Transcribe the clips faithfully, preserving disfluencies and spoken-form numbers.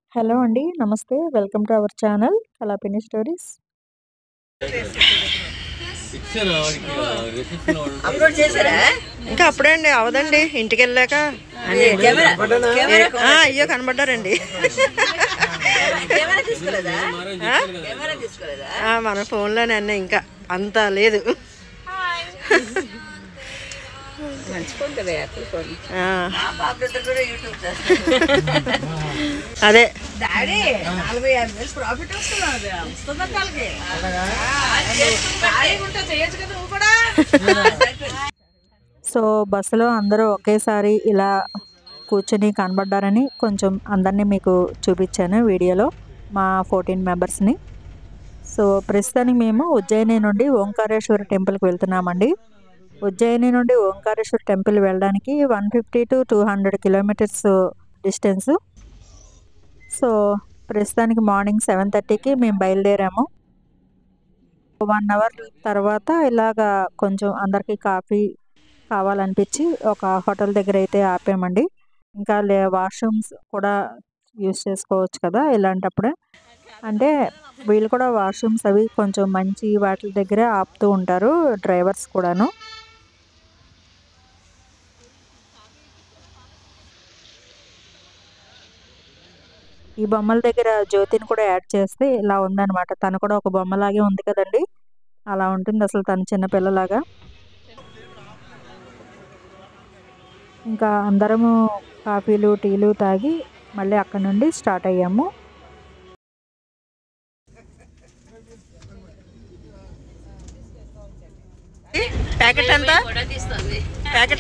Hello అండి. నమస్తే. Welcome to our channel Kalapini stories. Upload చేశారా? ఇంకా అప్పుడే అండి అవదండి. ఇంటికి వెళ్ళాక అయ్యో కనబడ్డారండి. మన ఫోన్లోనే అన్న ఇంకా అంత లేదు. అదే సో బస్సులో అందరూ ఒకేసారి ఇలా కూర్చొని కనబడ్డారని కొంచెం అందరినీ మీకు చూపించాను వీడియోలో, మా ఫోర్టీన్ మెంబర్స్ని. సో ప్రస్తుతానికి మేము ఉజ్జయిని నుండి ఓంకారేశ్వర టెంపుల్కి వెళ్తున్నామండి. ఉజ్జయిని నుండి ఓంకారేశ్వర టెంపుల్ వెళ్ళడానికి one fifty to two hundred kilometres distance. So ప్రస్తుతానికి మార్నింగ్ సెవెన్ థర్టీకి మేము బయలుదేరాము. వన్ అవర్ తర్వాత ఇలాగా కొంచెం అందరికీ కాఫీ కావాలనిపించి ఒక హోటల్ దగ్గర అయితే ఆపామండి. ఇంకా లే వాష్రూమ్స్ కూడా యూస్ చేసుకోవచ్చు కదా ఇలాంటప్పుడే. అంటే వీళ్ళు కూడా వాష్రూమ్స్ అవి కొంచెం మంచి వాటి దగ్గరే ఆపుతూ ఉంటారు డ్రైవర్స్ కూడాను. ఈ బొమ్మల దగ్గర జ్యోతిని కూడా యాడ్ చేస్తే ఇలా ఉందన్నమాట. తను కూడా ఒక బొమ్మలాగే ఉంది కదండి, అలా ఉంటుంది అసలు తను చిన్నపిల్లలాగా. ఇంకా అందరము కాఫీలు టీలు తాగి మళ్ళీ అక్కడ నుండి స్టార్ట్ అయ్యాము. ప్యాకెట్ ఎంత? ప్యాకెట్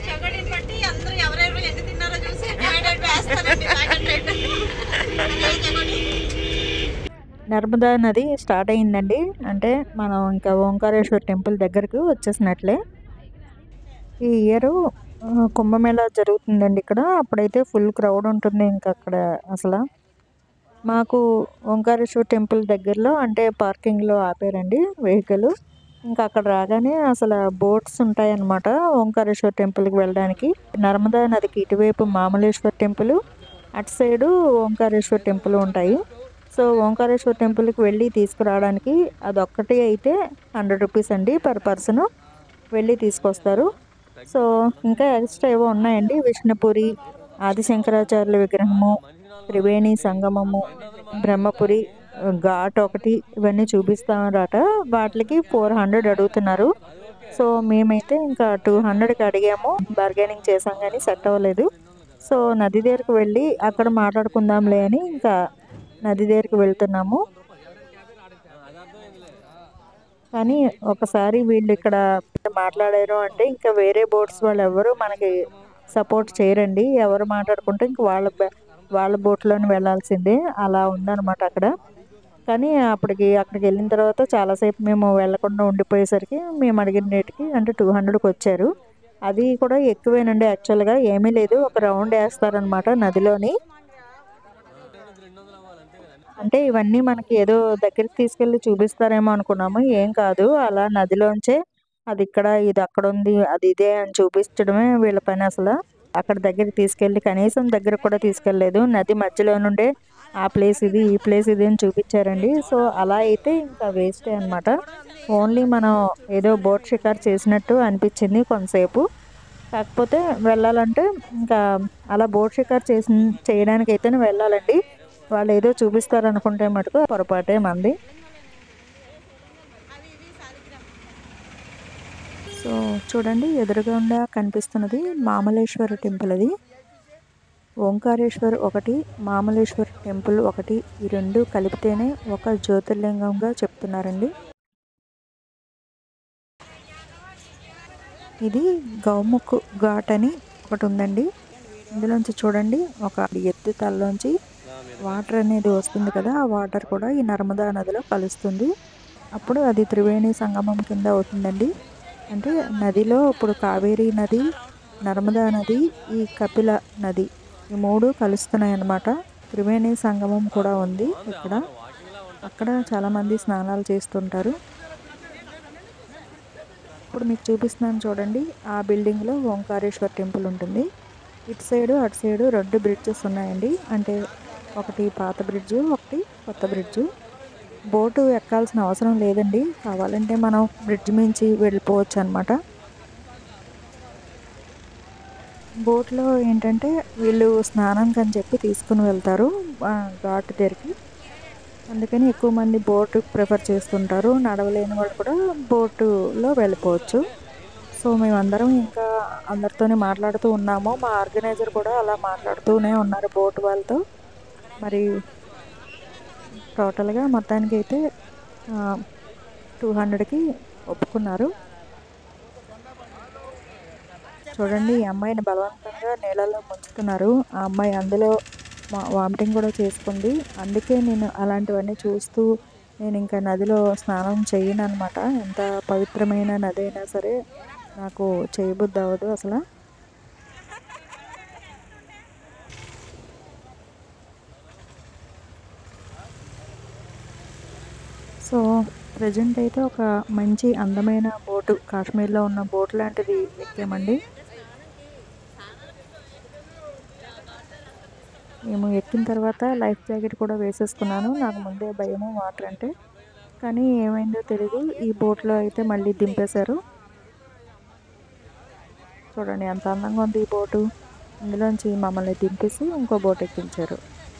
నర్మదా నది స్టార్ట్ అయిందండి. అంటే మనం ఇంకా ఓంకారేశ్వర టెంపుల్ దగ్గరకు వచ్చేసినట్లే. ఈ ఇయర్ కుంభమేళా జరుగుతుందండి ఇక్కడ. అప్పుడైతే ఫుల్ క్రౌడ్ ఉంటుంది ఇంకా అక్కడ. అసలు మాకు ఓంకారేశ్వర టెంపుల్ దగ్గరలో అంటే పార్కింగ్లో ఆపారండి వెహికల్. ఇంకా అక్కడ రాగానే అసలు బోట్స్ ఉంటాయన్నమాట ఓంకారేశ్వర టెంపుల్కి వెళ్ళడానికి. నర్మదా నదికి ఇటువైపు మామలేశ్వర టెంపుల్, అటు సైడు ఓంకారేశ్వర టెంపుల్ ఉంటాయి. సో ఓంకారేశ్వర టెంపుల్కి వెళ్ళి తీసుకురావడానికి అదొక్కటి అయితే హండ్రెడ్ రూపీస్ అండి పర్ పర్సన్ వెళ్ళి తీసుకొస్తారు. సో ఇంకా ఎక్స్ట్రా ఏవో ఉన్నాయండి. విష్ణుపురి, ఆదిశంకరాచార్యుల విగ్రహము, త్రివేణి సంగమము, బ్రహ్మపురి ఘాట్ ఒకటి, ఇవన్నీ చూపిస్తారట. వాటికి ఫోర్ హండ్రెడ్ అడుగుతున్నారు. సో మేమైతే ఇంకా టూ హండ్రెడ్కి అడిగాము. బార్గెనింగ్ చేసాం కానీ సెట్ అవ్వలేదు. సో నది దగ్గరకు వెళ్ళి అక్కడ మాట్లాడుకుందాంలే అని ఇంకా నది దగ్గరికి వెళ్తున్నాము. కానీ ఒకసారి వీళ్ళు ఇక్కడ మాట్లాడారు అంటే ఇంకా వేరే బోట్స్ వాళ్ళు ఎవరు మనకి సపోర్ట్ చేయరండి. ఎవరు మాట్లాడుకుంటే ఇంక వాళ్ళ వాళ్ళ బోట్లోనే వెళ్ళాల్సిందే, అలా ఉందన్నమాట అక్కడ. కానీ అప్పటికి అక్కడికి వెళ్ళిన తర్వాత చాలాసేపు మేము వెళ్ళకుండా ఉండిపోయేసరికి మేము అడిగిన రేటుకి అంటే టూ హండ్రెడ్కి వచ్చారు. అది కూడా ఎక్కువేనండి. యాక్చువల్గా ఏమీ లేదు, ఒక రౌండ్ వేస్తారనమాట నదిలోని. అంటే ఇవన్నీ మనకి ఏదో దగ్గరికి తీసుకెళ్ళి చూపిస్తారేమో అనుకున్నాము, ఏం కాదు. అలా నదిలోంచే అది ఇక్కడ, ఇది అక్కడ ఉంది, అది ఇదే అని చూపించడమే వీళ్ళ పని. అసలు అక్కడ దగ్గరికి తీసుకెళ్ళి కనీసం దగ్గర కూడా తీసుకెళ్ళలేదు. నది మధ్యలో నుండే ఆ ప్లేస్ ఇది, ఈ ప్లేస్ ఇది అని చూపించారండి. సో అలా అయితే ఇంకా వేస్టే అనమాట. ఓన్లీ మనం ఏదో బోట్ షికార్ చేసినట్టు అనిపించింది కొంతసేపు. కాకపోతే వెళ్ళాలంటే ఇంకా అలా బోట్ షికార్ చేసి చేయడానికి అయితేనే వెళ్ళాలండి. వాళ్ళు ఏదో చూపిస్తారు అనుకుంటే మటుకు పొరపాటే మంది. సో చూడండి ఎదురుగా కనిపిస్తున్నది మామలేశ్వర టెంపుల్. అది ఓంకారేశ్వర్ ఒకటి, మామలేశ్వర్ టెంపుల్ ఒకటి, ఈ రెండు కలిపితేనే ఒక జ్యోతిర్లింగంగా చెప్తున్నారండి. ఇది గౌముఖ్ ఘాట్ అని ఒకటి ఉందండి. ఇందులోంచి చూడండి ఒక ఎత్తు తలలోంచి వాటర్ అనేది వస్తుంది కదా, ఆ వాటర్ కూడా ఈ నర్మదా నదిలో కలుస్తుంది. అప్పుడు అది త్రివేణి సంగమం కింద అవుతుందండి. అంటే నదిలో ఇప్పుడు కావేరీ నది, నర్మదా నది, ఈ కపిల నది, ఈ మూడు కలుస్తున్నాయి అన్నమాట. త్రివేణి సంగమం కూడా ఉంది ఇక్కడ. అక్కడ చాలామంది స్నానాలు చేస్తుంటారు. ఇప్పుడు మీకు చూపిస్తున్నాను చూడండి. ఆ బిల్డింగ్లో ఓంకారేశ్వర్ టెంపుల్ ఉంటుంది. ఇటు సైడు అటు సైడు రెండు బ్రిడ్జెస్ ఉన్నాయండి. అంటే ఒకటి పాత బ్రిడ్జు, ఒకటి కొత్త బ్రిడ్జు. బోటు ఎక్కాల్సిన అవసరం లేదండి, కావాలంటే మనం బ్రిడ్జ్ మించి వెళ్ళిపోవచ్చు అనమాట. బోట్లో ఏంటంటే వీళ్ళు స్నానానికి అని చెప్పి తీసుకుని వెళ్తారు ఘాట్ దగ్గరికి. అందుకని ఎక్కువ మంది బోటు ప్రిఫర్ చేస్తుంటారు. నడవలేని వాళ్ళు కూడా బోటులో వెళ్ళిపోవచ్చు. సో మేమందరం ఇంకా అందరితోనే మాట్లాడుతూ ఉన్నాము. మా ఆర్గనైజర్ కూడా అలా మాట్లాడుతూనే ఉన్నారు బోట్ వాళ్ళతో. మరి టోటల్గా మొత్తానికి అయితే టూ హండ్రెడ్కి ఒప్పుకున్నారు. చూడండి, ఈ అమ్మాయిని బలవంతంగా నీళ్ళలో ముంచుతున్నారు. ఆ అమ్మాయి అందులో వామిటింగ్ కూడా చేసుకుంది. అందుకే నేను అలాంటివన్నీ చూస్తూ నేను ఇంకా నదిలో స్నానం చేయను అనమాట. ఎంత పవిత్రమైన నది అయినా సరే నాకు చేయబుద్ధి అవ్వదు అసలు. సో ప్రజెంట్ అయితే ఒక మంచి అందమైన బోటు, కాశ్మీర్లో ఉన్న బోట్ లాంటిది ఎక్కామండి. మేము ఎక్కిన తర్వాత లైఫ్ జాకెట్ కూడా వేసేసుకున్నాను. నాకు ముందే భయము వాటర్ అంటే, కానీ ఏమైందో తెలియదు, ఈ బోట్లో అయితే మళ్ళీ దింపేశారు. చూడండి ఎంత అందంగా ఉంది ఈ బోటు. ఇందులోంచి మమ్మల్ని దింపేసి ఇంకో బోట్ ఎక్కించారు.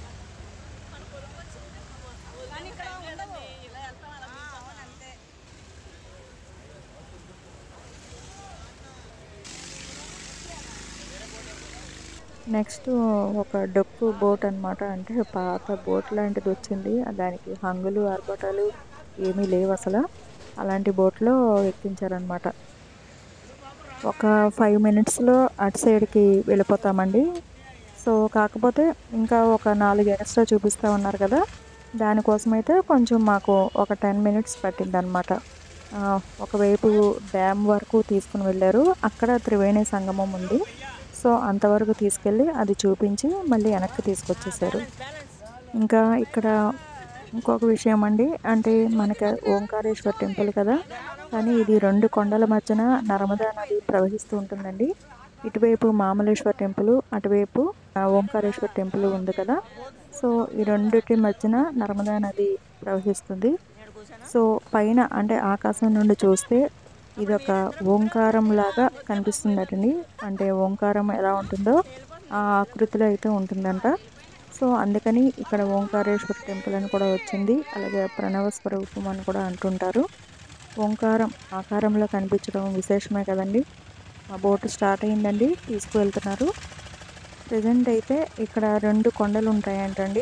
నెక్స్ట్ ఒక డొక్కు బోట్ అనమాట, అంటే పాత బోట్ లాంటిది వచ్చింది. దానికి హంగులు ఆర్భటాలు ఏమీ లేవు అసలు. అలాంటి బోట్లో ఎక్కించారనమాట. ఒక ఫైవ్ మినిట్స్లో అటు సైడ్కి వెళ్ళిపోతామండి. సో కాకపోతే ఇంకా ఒక నాలుగు ఎక్స్ట్రా చూపిస్తూ ఉన్నారు కదా, దానికోసం అయితే కొంచెం మాకు ఒక టెన్ మినిట్స్ పట్టింది అనమాట. ఒకవైపు డ్యామ్ వరకు తీసుకుని వెళ్ళారు. అక్కడ త్రివేణి సంగమం ఉంది. సో అంతవరకు తీసుకెళ్ళి అది చూపించి మళ్ళీ వెనక్కి తీసుకొచ్చేసారు. ఇంకా ఇక్కడ ఇంకొక విషయం అండి, అంటే మనకి ఓంకారేశ్వర టెంపుల్ కదా, కానీ ఇది రెండు కొండల మధ్యన నర్మదా నది ప్రవహిస్తూ ఉంటుందండి. ఇటువైపు మామలేశ్వర టెంపుల్, అటువైపు ఓంకారేశ్వర టెంపుల్ ఉంది కదా. సో ఈ రెండింటి మధ్యన నర్మదా నది ప్రవహిస్తుంది. సో పైన అంటే ఆకాశం నుండి చూస్తే ఇది ఒక ఓంకారం లాగా కనిపిస్తుందటండి. అంటే ఓంకారం ఎలా ఉంటుందో ఆ ఆకృతిలో అయితే ఉంటుందంట. సో అందుకని ఇక్కడ ఓంకారేశ్వర టెంపుల్ అని కూడా వచ్చింది. అలాగే ప్రణవ స్వరూపం అని కూడా అంటుంటారు. ఓంకారం ఆకారంలో కనిపించడం విశేషమే కదండి. మా బోటు స్టార్ట్ అయిందండి, తీసుకువెళ్తున్నారు. ప్రజెంట్ అయితే ఇక్కడ రెండు కొండలు ఉంటాయంటండి.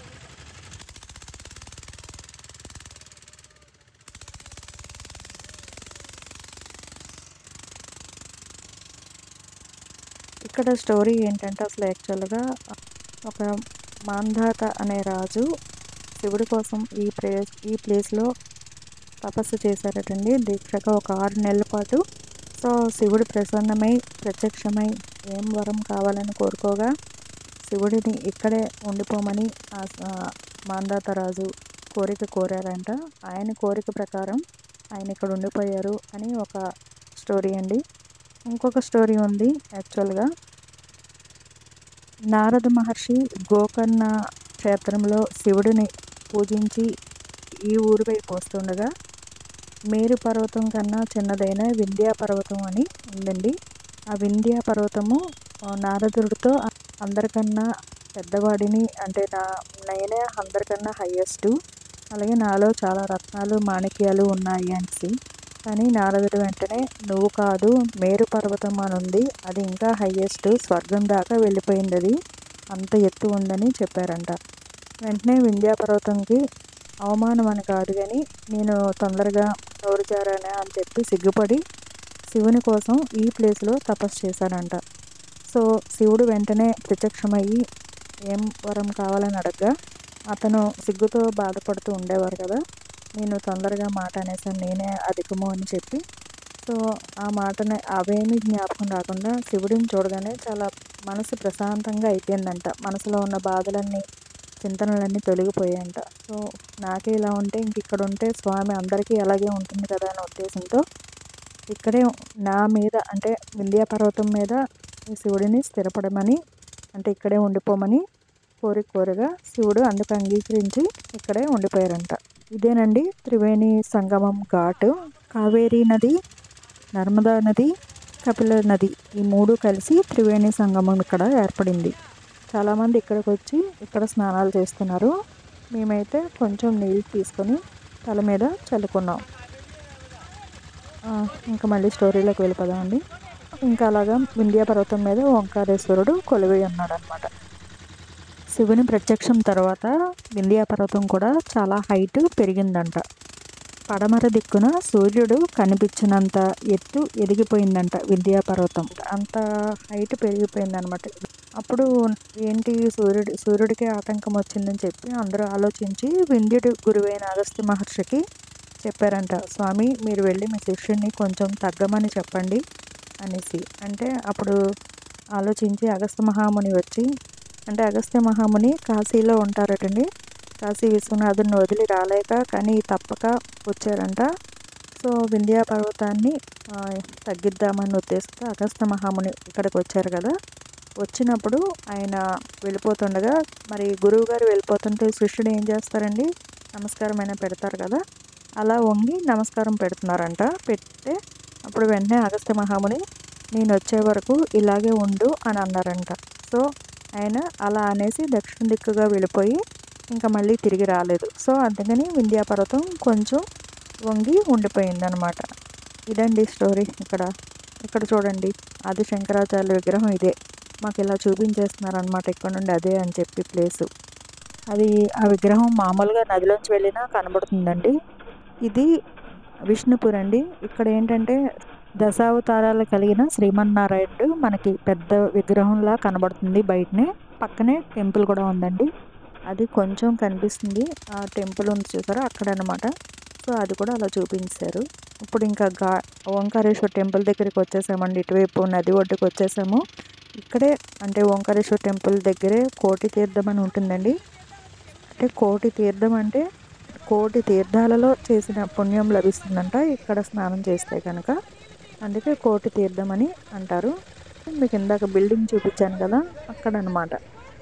ఇక్కడ స్టోరీ ఏంటంటే అసలు యాక్చువల్గా ఒక మాంధాత అనే రాజు శివుడి కోసం ఈ ప్లేస్ ఈ ప్లేస్లో తపస్సు చేశారటండి, దీక్షగా ఒక ఆరు నెలల పాటు. సో శివుడు ప్రసన్నమై ప్రత్యక్షమై ఏం వరం కావాలని కోరుకోగా శివుడిని ఇక్కడే ఉండిపోమని ఆ మాంధాత రాజు కోరిక కోరారంట. ఆయన కోరిక ప్రకారం ఆయన ఇక్కడ ఉండిపోయారు అని ఒక స్టోరీ అండి. ఇంకొక స్టోరీ ఉంది. యాక్చువల్గా నారద మహర్షి గోకర్ణ క్షేత్రంలో శివుడిని పూజించి ఈ ఊరి వైపు వస్తుండగా మేరు పర్వతం కన్నా చిన్నదైన వింధ్యా పర్వతం అని ఉందండి. ఆ వింధ్యా పర్వతము నారదుడితో అందరికన్నా పెద్దవాడిని, అంటే నా నేనే అందరికన్నా హయ్యెస్ట్, అలాగే నాలో చాలా రత్నాలు మాణిక్యాలు ఉన్నాయి అనేసి. కానీ నారదుడు వెంటనే నువ్వు కాదు, మేరు పర్వతం అని ఉంది, అది ఇంకా హయ్యెస్ట్, స్వర్గం దాకా వెళ్ళిపోయింది, అది అంత ఎత్తు ఉందని చెప్పారంట. వెంటనే వింధ్యా పర్వతంకి అవమానం అని కాదు కానీ నేను తొందరగా నోరు జారానా అని చెప్పి సిగ్గుపడి శివుని కోసం ఈ ప్లేస్లో తపస్సు చేశానంట. సో శివుడు వెంటనే ప్రత్యక్షమయ్యి ఏం వరం కావాలని అడగగా అతను సిగ్గుతో బాధపడుతూ ఉండేవారు కదా, నేను తొందరగా మాట అనేసాను, నేనే అధికము అని చెప్పి. సో ఆ మాటని అవేమీ జ్ఞాపకం రాకుండా శివుడిని చూడగానే చాలా మనసు ప్రశాంతంగా అయిపోయిందంట. మనసులో ఉన్న బాధలన్నీ చింతనలన్నీ తొలగిపోయాయంట. సో నాకే ఇలా ఉంటే ఇంక ఇక్కడ ఉంటే స్వామి అందరికీ అలాగే ఉంటుంది కదా అనే ఉద్దేశంతో ఇక్కడే నా మీద అంటే వింధ్యా పర్వతం మీద ఈ శివుడిని స్థిరపడమని, అంటే ఇక్కడే ఉండిపోమని కోరిక కోరగా శివుడు అందుకు అంగీకరించి ఇక్కడే ఉండిపోయారంట. ఇదేనండి త్రివేణి సంగమం ఘాట్. కావేరీ నది, నర్మదా నది, కపిల నది ఈ మూడు కలిసి త్రివేణి సంగమం ఇక్కడ ఏర్పడింది. చాలామంది ఇక్కడికి వచ్చి ఇక్కడ స్నానాలు చేస్తున్నారు. మేమైతే కొంచెం నీళ్ళు తీసుకొని తల మీద చల్లుకున్నాం. ఇంకా మళ్ళీ స్టోరీలోకి వెళ్ళిపోదామండి. ఇంకా అలాగా వింధ్య పర్వతం మీద ఓంకారేశ్వరుడు కొలువై ఉన్నాడు అనమాట. శివుని ప్రత్యక్షం తర్వాత వింధ్య పర్వతం కూడా చాలా హైట్ పెరిగిందంట. పడమర దిక్కున సూర్యుడు కనిపించినంత ఎత్తు ఎదిగిపోయిందంట వింధ్య పర్వతం. అంత హైట్ పెరిగిపోయిందనమాట. అప్పుడు ఏంటి సూర్యుడి సూర్యుడికి ఆటంకం వచ్చిందని చెప్పి అందరూ ఆలోచించి వింధ్యుడి గురువైన అగస్త్య మహర్షికి చెప్పారంట, స్వామి మీరు వెళ్ళి మీ శిష్యుడిని కొంచెం తగ్గమని చెప్పండి అనేసి. అంటే అప్పుడు ఆలోచించి అగస్త్య మహాముని వచ్చి, అంటే అగస్త్య మహాముని కాశీలో ఉంటారటండి. కాశీ విశ్వనాథుని వదిలి రాలేక కానీ తప్పక వచ్చారంట. సో వింధ్య పర్వతాన్ని తగ్గిద్దామని ఉద్దేశంతో అగస్త్య మహాముని ఇక్కడికి వచ్చారు కదా. వచ్చినప్పుడు ఆయన వెళ్ళిపోతుండగా మరి గురువు గారు వెళ్ళిపోతుంటే శిష్యుడు ఏం చేస్తారండి, నమస్కారం అయినా పెడతారు కదా, అలా వంగి నమస్కారం పెడుతున్నారంట. పెడితే అప్పుడు వెంటనే అగస్త్య మహాముని నేను వచ్చే వరకు ఇలాగే ఉండు అని అన్నారంట. సో ఆయన అలా అనేసి దక్షిణ దిక్కుగా వెళ్ళిపోయి ఇంకా మళ్ళీ తిరిగి రాలేదు. సో అందుకని వింధ్య పర్వతం కొంచెం వంగి ఉండిపోయిందనమాట. ఇదండి స్టోరీ. ఇక్కడ ఇక్కడ చూడండి ఆది శంకరాచార్య విగ్రహం ఇదే. మాకు ఇలా చూపించేస్తున్నారనమాట ఇక్కడ నుండి అదే అని చెప్పి ప్లేసు. అది ఆ విగ్రహం మామూలుగా నదిలోంచి వెళ్ళినా కనబడుతుందండి. ఇది విష్ణుపూర్ అండి. ఇక్కడ ఏంటంటే దశావతారాలు కలిగిన శ్రీమన్నారాయణుడు మనకి పెద్ద విగ్రహంలా కనబడుతుంది బయటనే. పక్కనే టెంపుల్ కూడా ఉందండి, అది కొంచెం కనిపిస్తుంది. ఆ టెంపుల్ ఉంది చూసారా అక్కడ అనమాట. సో అది కూడా అలా చూపించారు. ఇప్పుడు ఇంకా గా ఓంకారేశ్వర టెంపుల్ దగ్గరికి వచ్చేసామండి. ఇటువైపు నది ఒడ్డుకు వచ్చేసాము. ఇక్కడే అంటే ఓంకారేశ్వర టెంపుల్ దగ్గరే కోటి తీర్థం అని ఉంటుందండి. అంటే కోటి తీర్థం అంటే కోటి తీర్థాలలో చేసిన పుణ్యం లభిస్తుందంట ఇక్కడ స్నానం చేస్తే కనుక. అందుకే కోటి తీర్థం అని అంటారు. మీకు ఇందాక బిల్డింగ్ చూపించాను కదా అక్కడ అనమాట.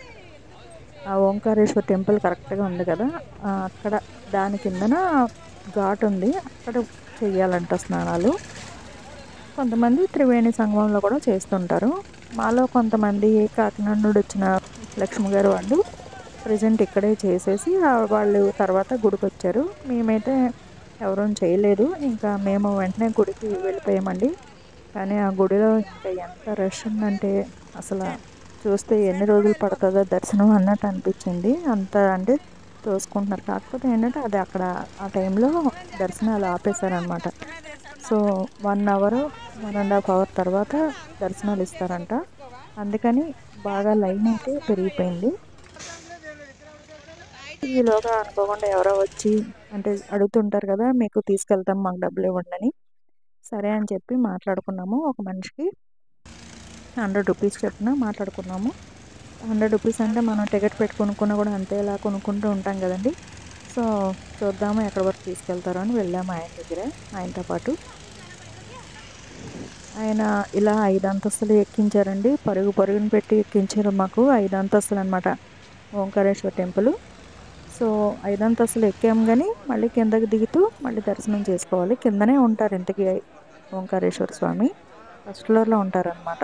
ఆ ఓంకారేశ్వర టెంపుల్ కరెక్ట్గా ఉంది కదా, అక్కడ దాని కిందన ఘాట్ ఉంది, అక్కడ చెయ్యాలంట స్నానాలు. కొంతమంది త్రివేణి సంగమంలో కూడా చేస్తుంటారు. మాలో కొంతమంది కాకినాడ నుండి వచ్చిన లక్ష్మి గారు వాళ్ళు ప్రజెంట్ ఇక్కడే చేసేసి వాళ్ళు తర్వాత గుడికి వచ్చారు. మేమైతే ఎవరూ చేయలేదు. ఇంకా మేము వెంటనే గుడికి వెళ్ళిపోయామండి. కానీ ఆ గుడిలో ఇంకా ఎంత రష్ ఉందంటే అసలు చూస్తే ఎన్ని రోజులు పడుతుందో దర్శనం అన్నట్టు అనిపించింది. అంత అంటే తోసుకుంటున్నారు. కాకపోతే ఏంటంటే అది అక్కడ ఆ టైంలో దర్శనాలు ఆపేశారనమాట. So one hour one and half hour తర్వాత దర్శనాలు ఇస్తారంట. అందుకని బాగా లైన్ అయితే పెరిగిపోయింది. ఈలోగా అనుకోకుండా ఎవరో వచ్చి అంటే అడుగుతుంటారు కదా, మీకు తీసుకెళ్తాం మాకు డబ్బులు ఇవ్వండి అని. సరే అని చెప్పి మాట్లాడుకున్నాము. ఒక మనిషికి హండ్రెడ్ రూపీస్ చెప్పిన మాట్లాడుకున్నాము. హండ్రెడ్ రూపీస్ అంటే మనం టికెట్ పెట్టి కొనుక్కున్నా కూడా అంతేలా కొనుక్కుంటూ ఉంటాం కదండి. సో చూద్దాము ఎక్కడి వరకు తీసుకెళ్తారో అని వెళ్ళాము ఆయన దగ్గరే ఆయనతో పాటు. ఆయన ఇలా ఐదు అంతస్తులు ఎక్కించారండి. పరుగు పరుగుని పెట్టి ఎక్కించారు మాకు. ఐదు అంతస్తులు అనమాట ఓంకారేశ్వర టెంపుల్. సో ఐదు అంతస్తులు ఎక్కాము కానీ మళ్ళీ కిందకి దిగుతూ మళ్ళీ దర్శనం చేసుకోవాలి. కిందనే ఉంటారు ఇంతకీ ఓంకారేశ్వర స్వామి, ఫస్ట్ ఫ్లోర్లో ఉంటారనమాట.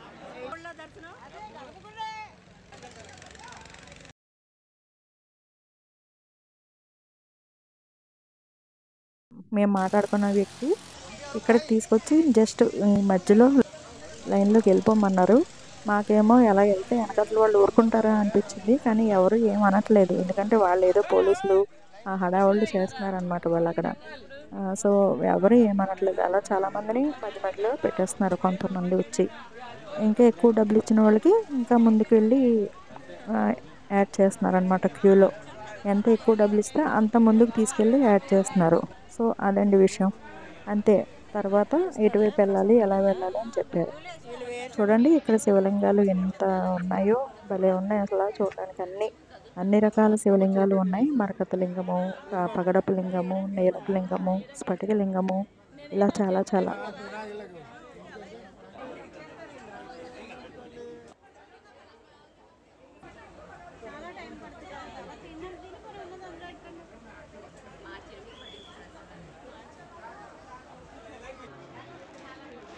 మేము మాట్లాడుకున్న వ్యక్తి ఇక్కడికి తీసుకొచ్చి జస్ట్ ఈ మధ్యలో లైన్లోకి వెళ్ళిపోమన్నారు. మాకేమో ఎలా వెళ్తే వెనకట్ల వాళ్ళు ఊరుకుంటారా అనిపించింది. కానీ ఎవరు ఏం అనట్లేదు, ఎందుకంటే వాళ్ళు ఏదో పోలీసులు ఆ హడావుళ్ళు చేస్తున్నారనమాట వాళ్ళు అక్కడ. సో ఎవరు ఏమనట్లేదు. అలా చాలామందిని మధ్య మధ్యలో పెట్టేస్తున్నారు కొంతమంది వచ్చి. ఇంకా ఎక్కువ డబ్బులు ఇచ్చిన వాళ్ళకి ఇంకా ముందుకు వెళ్ళి యాడ్ చేస్తున్నారు అనమాట క్యూలో. ఎంత ఎక్కువ డబ్బులు ఇస్తే అంత ముందుకు తీసుకెళ్ళి యాడ్ చేస్తున్నారు. సో అదండి విషయం. అంతే. తర్వాత ఎటువైపు వెళ్ళాలి ఎలా వెళ్ళాలి అని చెప్పారు. చూడండి ఇక్కడ శివలింగాలు ఎంత ఉన్నాయో, భలే ఉన్నాయి అసలు చూడడానికి. అన్ని అన్ని రకాల శివలింగాలు ఉన్నాయి. మరకత లింగము, పగడపు లింగము, నీలపు లింగము, స్ఫటిక లింగము, ఇలా చాలా చాలా.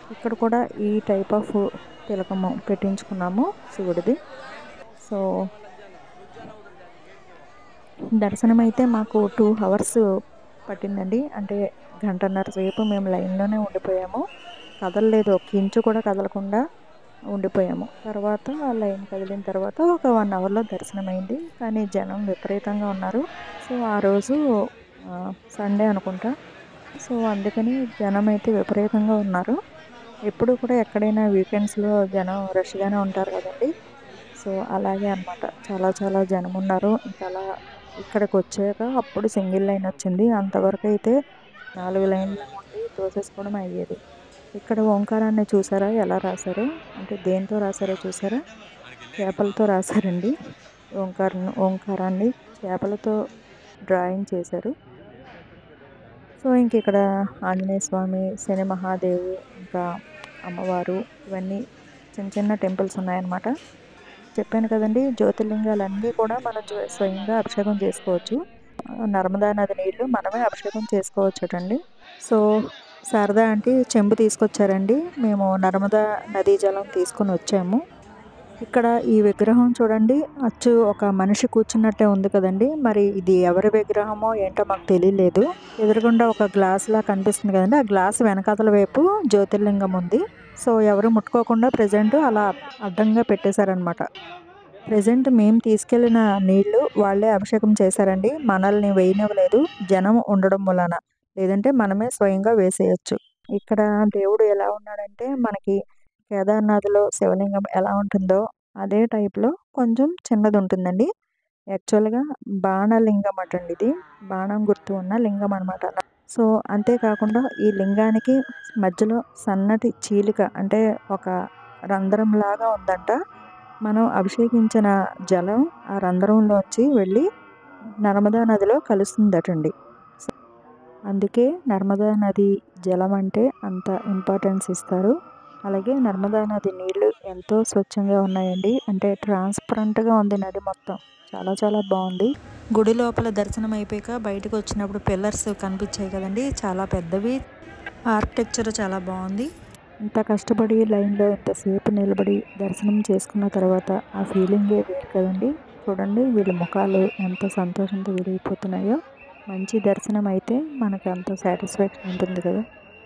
ఇక్కడ కూడా ఈ టైప్ ఆఫ్ తిలకము పెట్టించుకున్నాము శివుడిది. సో దర్శనం అయితే మాకు టూ అవర్స్ పట్టిందండి. అంటే గంటన్నర సేపు మేము లైన్లోనే ఉండిపోయాము. కదలలేదు, ఒక ఇంచు కూడా కదలకుండా ఉండిపోయాము. తర్వాత లైన్ కదిలిన తర్వాత ఒక వన్ అవర్లో దర్శనం అయింది. కానీ జనం విపరీతంగా ఉన్నారు. సో ఆ రోజు సండే అనుకుంటా. సో అందుకని జనం అయితే విపరీతంగా ఉన్నారు. ఎప్పుడు కూడా ఎక్కడైనా వీకెండ్స్లో జనం రష్గానే ఉంటారు కదండి. సో అలాగే అనమాట, చాలా చాలా జనం ఉన్నారు. ఇంకా అలా ఇక్కడికి వచ్చాక అప్పుడు సింగిల్ లైన్ వచ్చింది. అంతవరకు అయితే నాలుగు లైన్లు ఉండి తోసేసుకోవడం అయ్యేది. ఇక్కడ ఓంకారాన్ని చూసారా ఎలా రాశారో, అంటే దేంతో రాశారో చూసారా, చేపలతో రాశారండి. ఓంకార ఓంకారాన్ని చేపలతో డ్రాయింగ్ చేశారు. సో ఇంక ఇక్కడ ఆంజనేయ స్వామి, శని మహాదేవు, ఇంకా అమ్మవారు, ఇవన్నీ చిన్న చిన్న టెంపుల్స్ ఉన్నాయన్నమాట. చెప్పాను కదండి, జ్యోతిర్లింగాలన్నీ కూడా మనం స్వయంగా అభిషేకం చేసుకోవచ్చు. నర్మదా నది నీళ్లు మనమే అభిషేకం చేసుకోవచ్చటండి. సో శారదా ఆంటీ చెంబు తీసుకొచ్చారండి. మేము నర్మదా నదీ జలం తీసుకొని వచ్చాము. ఇక్కడ ఈ విగ్రహం చూడండి, అచ్చు ఒక మనిషి కూర్చున్నట్టే ఉంది కదండి. మరి ఇది ఎవరి విగ్రహమో ఏంటో మాకు తెలియలేదు. ఎదురుగుండా ఒక గ్లాస్ లా కనిపిస్తుంది కదండి, ఆ గ్లాస్ వెనకాతల వైపు జ్యోతిర్లింగం ఉంది. సో ఎవరు ముట్టుకోకుండా ప్రజెంట్ అలా అడ్డంగా పెట్టేశారనమాట. ప్రజెంట్ మేము తీసుకెళ్లిన నీళ్లు వాళ్ళే అభిషేకం చేశారండి. మనల్ని వేయనివ్వలేదు, జనం ఉండడం వలన. లేదంటే మనమే స్వయంగా వేసేయచ్చు. ఇక్కడ దేవుడు ఎలా ఉన్నాడంటే, మనకి కేదార్నాథ్లో శివలింగం ఎలా ఉంటుందో అదే టైప్లో కొంచెం చిన్నది ఉంటుందండి. యాక్చువల్గా బాణలింగం అటండి, ఇది బాణం గుర్తు ఉన్న లింగం అనమాట. సో అంతేకాకుండా ఈ లింగానికి మధ్యలో సన్నటి చీలిక, అంటే ఒక రంధ్రం లాగా ఉందంట. మనం అభిషేకించిన జలం ఆ రంధ్రంలోంచి వెళ్ళి నర్మదా నదిలో కలుస్తుందటండి. అందుకే నర్మదా నది జలం అంటే అంత ఇంపార్టెన్స్ ఇస్తారు. అలాగే నర్మదా నది నీళ్లు ఎంతో స్వచ్ఛంగా ఉన్నాయండి. అంటే ట్రాన్స్పరెంట్గా ఉంది నది మొత్తం, చాలా చాలా బాగుంది. గుడి లోపల దర్శనం అయిపోయాక బయటకు వచ్చినప్పుడు పిల్లర్స్ కనిపించాయి కదండి, చాలా పెద్దవి. ఆర్కిటెక్చర్ చాలా బాగుంది. ఇంత కష్టపడి లైన్లో ఇంతసేపు నిలబడి దర్శనం చేసుకున్న తర్వాత ఆ ఫీలింగే వేరు కదండి. చూడండి వీళ్ళ ముఖాలు ఎంత సంతోషంతో విరిగిపోతున్నాయో. మంచి దర్శనం అయితే మనకు అంత సాటిస్ఫాక్షన్ ఉంటుంది కదా.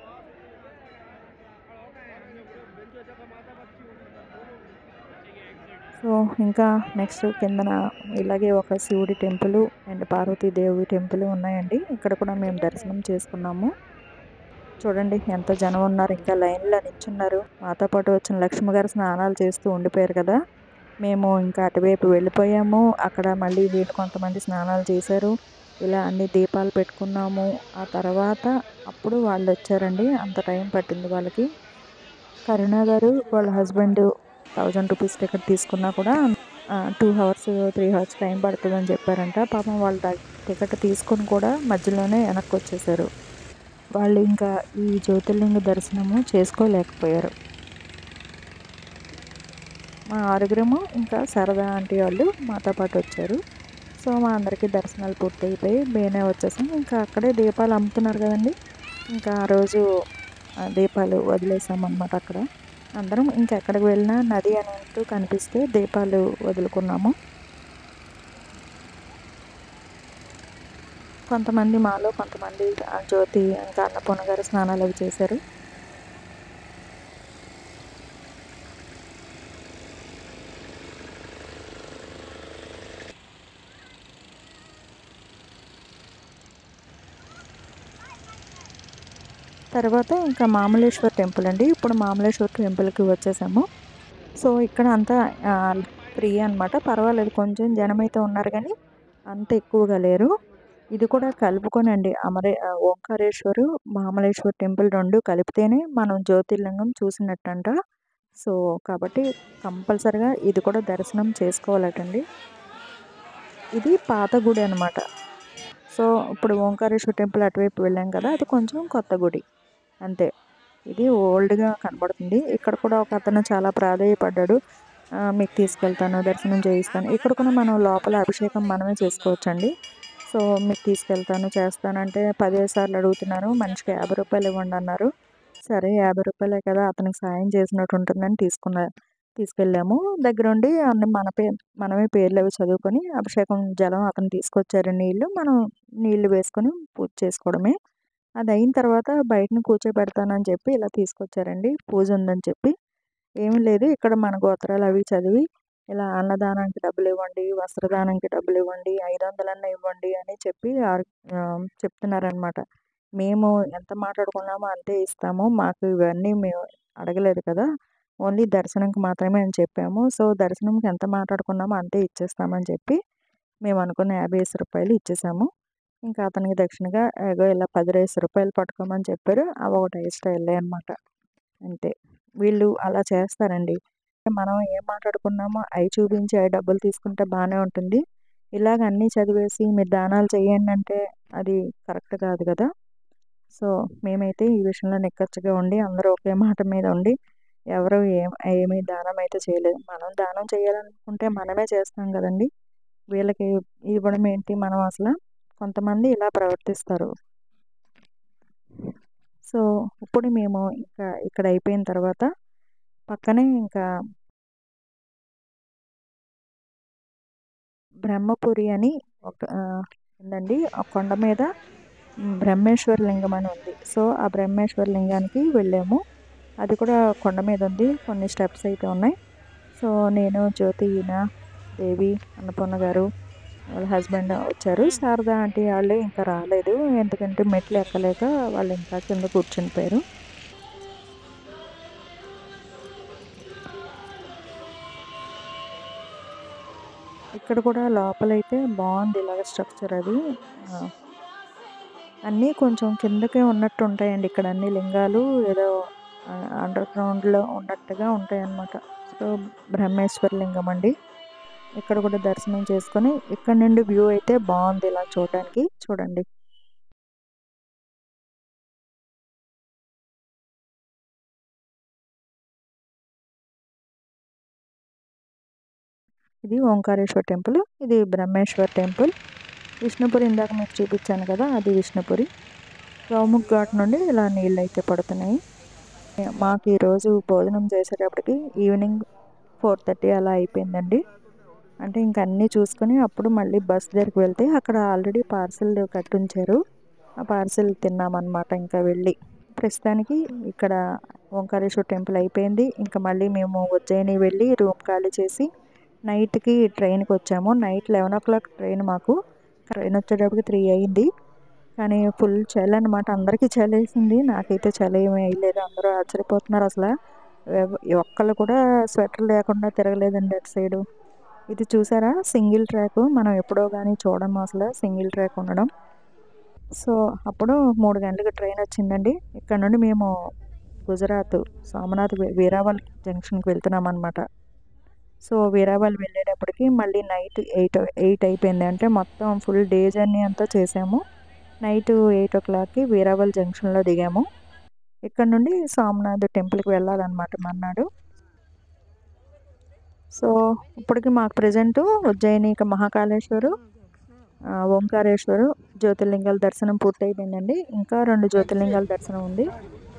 సో ఇంకా నెక్స్ట్ కిందన ఇలాగే ఒక శివుడి టెంపుల్ అండ్ పార్వతీదేవి టెంపుల్ ఉన్నాయండి. ఇక్కడ కూడా మేము దర్శనం చేసుకున్నాము. చూడండి ఎంత జనం ఉన్నారు, ఇంకా లైన్లో నిల్చున్నారు. మాతో పాటు వచ్చిన లక్ష్మి గారు స్నానాలు చేస్తూ ఉండిపోయారు కదా. మేము ఇంకా అటువైపు వెళ్ళిపోయాము. అక్కడ మళ్ళీ వీళ్ళు కొంతమంది స్నానాలు చేశారు. ఇలా అన్ని దీపాలు పెట్టుకున్నాము. ఆ తర్వాత అప్పుడు వాళ్ళు వచ్చారండి. అంత టైం పట్టింది వాళ్ళకి. కరుణ గారు వాళ్ళ హస్బెండ్ థౌజండ్ రూపీస్ టికెట్ తీసుకున్నా కూడా two hours three hours time పడుతుందని చెప్పారంట. పాపం వాళ్ళ టికెట్ తీసుకొని కూడా మధ్యలోనే వెనక్కి వచ్చేసారు. వాళ్ళు ఇంకా ఈ జ్యోతిర్లింగ దర్శనము చేసుకోలేకపోయారు. మా ఆరుగురము ఇంకా శారదా ఆంటీ వాళ్ళు మాతో పాటు వచ్చారు. సో మా అందరికీ దర్శనాలు పూర్తయిపోయి బేనే వచ్చేసాం. ఇంకా అక్కడే దీపాలు అమ్ముతున్నారు కదండి, ఇంకా ఆ రోజు దీపాలు వదిలేసాం అన్నమాట. అక్కడ అందరం ఇంకా ఎక్కడికి వెళ్ళినా నది అనేట్టు కనిపిస్తే దీపాలు వదులుకున్నాము. కొంతమంది మాలో కొంతమంది జ్యోతి ఇంకా అన్నపూర్ణ గారు స్నానాలు అవి చేశారు. తర్వాత ఇంకా మామలేశ్వర్ టెంపుల్ అండి. ఇప్పుడు మామలేశ్వర్ టెంపుల్కి వచ్చేసాము. సో ఇక్కడ అంతా ఫ్రీ అనమాట, పర్వాలేదు. కొంచెం జనం అయితే ఉన్నారు కానీ అంత ఎక్కువగా లేరు. ఇది కూడా కలుపుకొనండి, అమరే ఓంకారేశ్వరు మామలేశ్వర్ టెంపుల్ రెండు కలిపితేనే మనం జ్యోతిర్లింగం చూసినట్టంట. సో కాబట్టి కంపల్సరిగా ఇది కూడా దర్శనం చేసుకోవాలటండి. ఇది పాత గుడి అనమాట. సో ఇప్పుడు ఓంకారేశ్వర టెంపుల్ అటువైపు వెళ్ళాం కదా, అది కొంచెం కొత్త గుడి అంతే. ఇది ఓల్డ్గా కనబడుతుంది. ఇక్కడ కూడా ఒక అతను చాలా ప్రాధేయపడ్డాడు, మీకు తీసుకెళ్తాను, దర్శనం చేయిస్తాను. ఇక్కడ కూడా మనం లోపల అభిషేకం మనమే చేసుకోవచ్చండి. సో మీకు తీసుకెళ్తాను చేస్తానంటే పదిహేను సార్లు అడుగుతున్నారు. మనిషికి యాభై రూపాయలు ఇవ్వండి అన్నారు. సరే యాభై రూపాయలే కదా అతనికి సాయం చేసినట్టు ఉంటుందని తీసుకున్న తీసుకెళ్ళాము. దగ్గరుండి అన్ని మన పే మనమే పేర్లవి చదువుకొని అభిషేకం జలం అతను తీసుకొచ్చారు నీళ్ళు. మనం నీళ్ళు వేసుకొని పూజ చేసుకోవడమే. అదయిన తర్వాత బయటన కూర్చోబెడతానని చెప్పి ఇలా తీసుకొచ్చారండి. పూజ ఉందని చెప్పి. ఏమీ లేదు ఇక్కడ మన గోత్రాలు అవి చదివి ఇలా అన్నదానానికి డబ్బులివ్వండి, వస్త్రదానంకి డబ్బులివ్వండి, ఐదు వందలన్నా ఇవ్వండి అని చెప్పి ఆర్ ఆహ్, చెప్తున్నారనమాట. మేము ఎంత మాట్లాడుకున్నామో అంతే ఇస్తాము. మాకు ఇవన్నీ మేము అడగలేదు కదా! ఓన్లీ దర్శనంకి మాత్రమే అని చెప్పాము. సో, దర్శనంకి ఎంత మాట్లాడుకున్నామో అంతే ఇచ్చేస్తామని చెప్పి మేము అనుకున్న యాభై రూపాయలు ఇచ్చేసాము. ఇంకా అతనికి దక్షిణగా ఇగో ఇలా రూ. పది పట్టుకోమని చెప్పారు. అవి ఒకటి ఎక్స్‌ట్రా ఎళ్ళాయన్నమాట. అంతే. వీళ్ళు అలా చేస్తారండి. మనం ఏం మాట్లాడుకున్నామో అయి చూపించి అయి డబ్బులు తీసుకుంటే బానే ఉంటుంది. ఇలాగ అన్నీ చదివేసి మీరు దానాలు చేయండి అంటే అది కరెక్ట్ కాదు కదా! సో, మేమైతే ఈ విషయంలో నిక్కచ్చిగా ఉండి అందరూ ఒకే మాట మీద ఉండి ఎవరు ఏం ఏమి దానం అయితే చేయలేదు. మనం దానం చేయాలనుకుంటే మనమే చేస్తాం గదండీ! వీళ్ళకి ఇవ్వడం ఏంటి మనం అసల కొంతమంది ఇలా ప్రవర్తిస్తారు. సో, ఇప్పుడు మేము ఇంకా ఇక్కడ అయిపోయిన తర్వాత పక్కనే ఇంకా బ్రహ్మపురి అని ఒక ఆహ్, ఉందండి. ఆ కొండ మీద హ్మ్. బ్రహ్మేశ్వర లింగం అని ఉంది. సో, ఆ బ్రహ్మేశ్వర లింగానికి వెళ్ళాము. అది కూడా కొండ మీద ఉంది. కొన్ని స్టెప్స్ అయితే ఉన్నాయి. సో, నేను, జ్యోతి, ఈయన, దేవి, అన్నపూర్ణ గారు, వాళ్ళ హస్బెండ్ వచ్చారు. శారద ఆంటీ ఆళ్ళు ఇంకా రాలేదు. ఎందుకంటే మెట్లు ఎక్కలేక వాళ్ళు ఇంకా కింద కూర్చునిపోయారు. ఇక్కడ కూడా లోపలైతే బావుంది ఇలాగ స్ట్రక్చర్ అది. ఆ! అన్నీ కొంచెం కిందకే ఉన్నట్టు ఉంటాయండి. ఇక్కడ అన్ని లింగాలు ఏదో ఆహ్, అండర్ గ్రౌండ్‌లో ఉన్నట్టుగా ఉంటాయన్నమాట. సో, బ్రహ్మేశ్వర లింగం అండి. ఇక్కడ కూడా దర్శనం చేసుకొని ఇక్కడ నుండి వ్యూ అయితే బావుంది ఇలా చూడడానికి. చూడండి. ఇది ఓంకారేశ్వర టెంపుల్. ఇది బ్రహ్మేశ్వర్ టెంపుల్. విష్ణుపురి ఇందాక మీకు చూపించాను కదా! అది విష్ణుపురి. గౌముఖ్ ఘాట్ నుండి ఇలా నీళ్ళైతే పడుతున్నాయి. మాకు ఈరోజు భోజనం చేసేటప్పటికి ఈవినింగ్ నాలుగున్నర అలా అయిపోయిందండి. అంటే ఇంక అన్నీ చూసుకొని అప్పుడు మళ్ళీ బస్ దగ్గరికి వెళ్తే అక్కడ ఆల్రెడీ పార్సిల్ కట్టుంచారు. ఆ పార్సిల్ తిన్నామన్నమాట ఇంకా వెళ్ళి. ప్రస్తుతానికి ఇక్కడ ఓంకారేశ్వర టెంపుల్ అయిపోయింది. ఇంకా మళ్ళీ మేము ఉజ్జయిని వెళ్ళి రూమ్ ఖాళీ చేసి నైట్‌కి ట్రైన్‌కి వచ్చాము. నైట్ పదకొండు ట్రైన్ మాకు. ట్రైన్ వచ్చేటప్పటికి మూడు అయింది. కానీ ఫుల్ చలి అనమాట. అందరికీ చలేసింది. నాకైతే చలి ఏమి వేయలేదు. అందరూ ఆశ్చర్యపోతున్నారు అసల. ఎవ్ ఒక్కళ్ళు కూడా స్వెటర్ లేకుండా తిరగలేదండి అటు సైడు. ఇది చూసారా సింగిల్ ట్రాక్. మనం ఎప్పుడో గాని చూడము అసల సింగిల్ ట్రాక్ ఉండడం. సో, అప్పుడు మూడు గంటలకి ట్రైన్ వచ్చిందండి. ఇక్కడ నుండి మేము గుజరాత్ సోమనాథ్ వీ వీరావల్ జంక్షన్‌కి వెళ్తున్నామనమాట. సో, వీరావల్ వెళ్ళేటప్పటికి మళ్ళీ నైట్ ఎనిమిది ఎనిమిది అయిపోయింది. అంటే మొత్తం ఫుల్ డే జర్నీ అంతా చేసాము. నైట్ 8:00కి వీరావల్ జంక్షన్‌లో దిగాము. ఇక్కడ నుండి సోమనాథ్ టెంపుల్‌కి వెళ్ళాలన్నమాట మర్నాడు. సో, ఇప్పటికి మాకు ప్రెజెంటు ఉజ్జయిని, ఇక మహాకాళేశ్వరు, ఆహ్, ఓంకారేశ్వరు జ్యోతిర్లింగాల దర్శనం పూర్తయిపోయిందండి. ఇంకా రెండు జ్యోతిర్లింగాల దర్శనం ఉంది.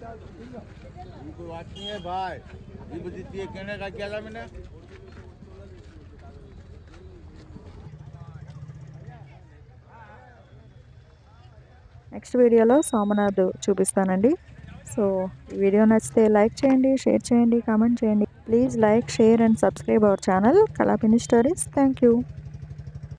నెక్స్ట్ వీడియోలో సోమనాథ్ చూపిస్తానండి. సో, ఈ వీడియో నచ్చితే లైక్ చేయండి, షేర్ చేయండి, కామెంట్ చేయండి. Please like, share and subscribe our channel Kalapini stories. Thank you.